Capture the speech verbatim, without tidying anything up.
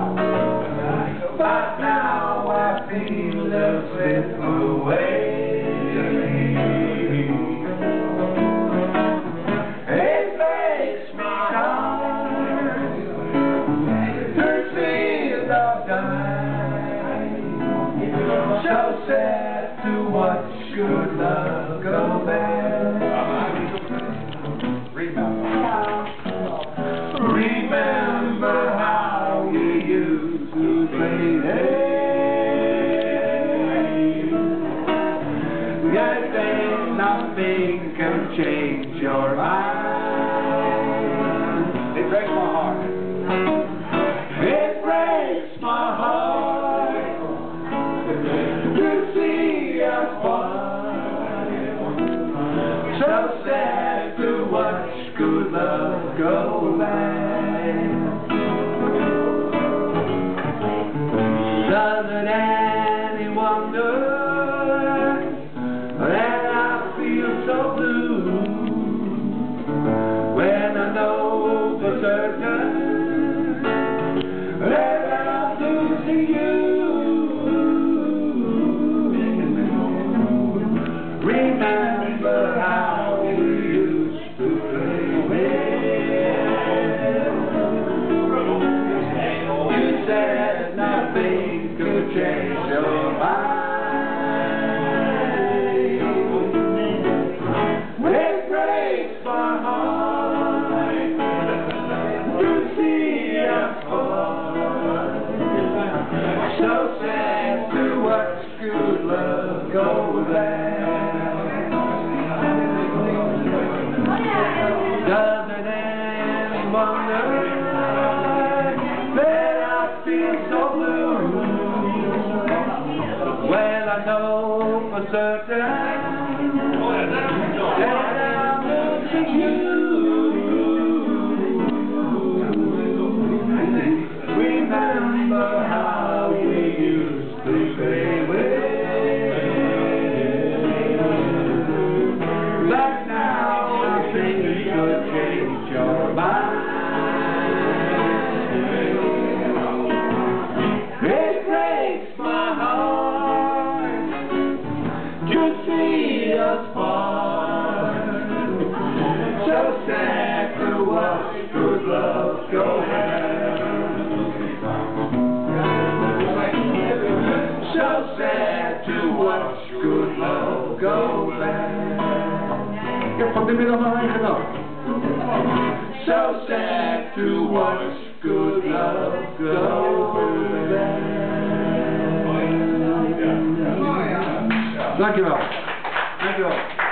But now I feel the slip away. It breaks my heart to see the time. So sad to watch good love go bad. Remember how you used to play it. Yes, ain't nothing can change your mind. It breaks my heart. It breaks my heart to see us part. So sad to watch good love go bad. Doesn't any wonder that I feel so blue when I know for certain that I'm losing you? Remember how we used to play with. You said nothing could change your mind. It breaks my heart to see us fall. So sad to watch good love go bad. Doesn't anyone wonder that I feel so blue? Well, I know for certain that I'm losing you. Remember how we used to play with. But now I think you should change your mind. It breaks my heart to see us part. So sad to watch good love go bad. So sad to watch good love go bad. Ik heb van de middag nog één gedaan. So sad to watch good love go bad. Dankjewel. Dankjewel.